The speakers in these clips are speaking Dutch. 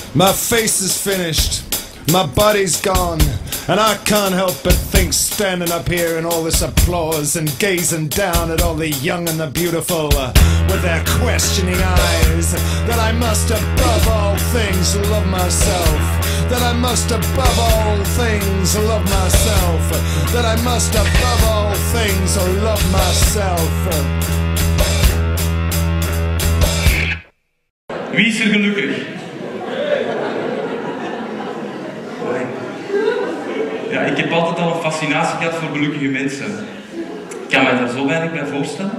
My face is finished, my body's gone, and I can't help but think, standing up here in all this applause and gazing down at all the young and the beautiful with their questioning eyes, that I must above all things love myself, that I must above all things love myself, that I must above all things love myself. Wie is er gelukkig? Ja, ik heb altijd al een fascinatie gehad voor gelukkige mensen. Ik kan mij daar zo weinig bij voorstellen.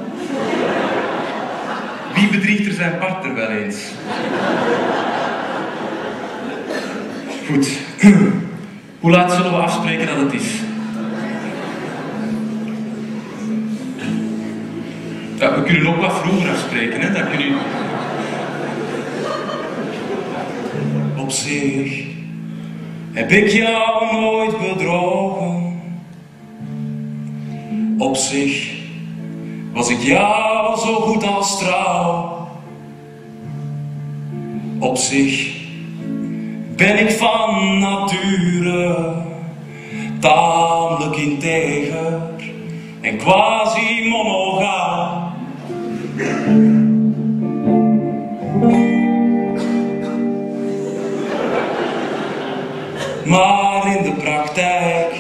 Wie bedriegt er zijn partner wel eens? Goed. Hoe laat zullen we afspreken dat het is? Ja, we kunnen ook wat vroeger afspreken, hè? Dat kun je... Op zich heb ik jou nooit bedrogen. Op zich was ik jou zo goed als trouw. Op zich ben ik van nature tamelijk integer en quasi monogaam. Maar in de praktijk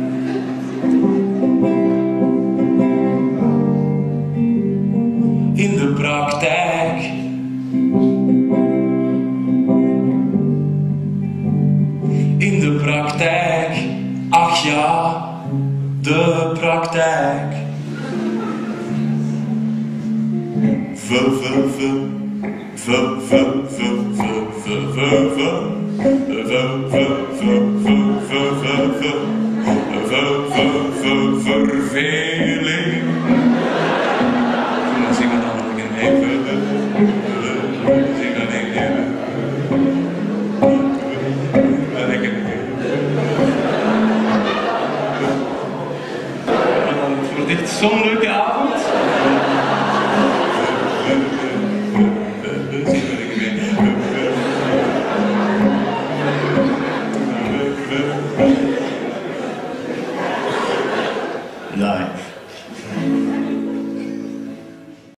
ach ja, de praktijk. Verveling. Dan zingen we dan nog een even. Zingen we even. En dan wordt het echt zo'n leuke avond.